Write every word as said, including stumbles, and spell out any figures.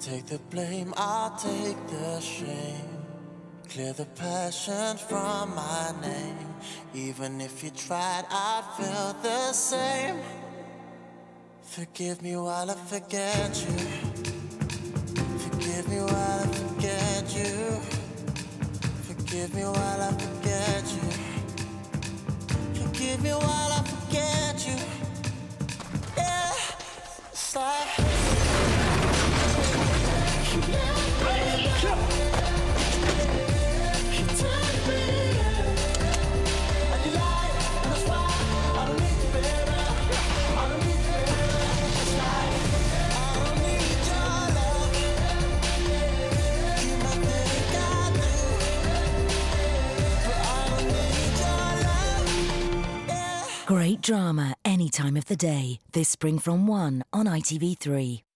Take the blame, I'll take the shame. Clear the passion from my name. Even if you tried, I'd feel the same. Forgive me while I forget you. Forgive me while I forget you. Forgive me while I forget you. Forgive me while I forget you. Yeah, it's like Great drama any time of the day. This spring from one on I T V three.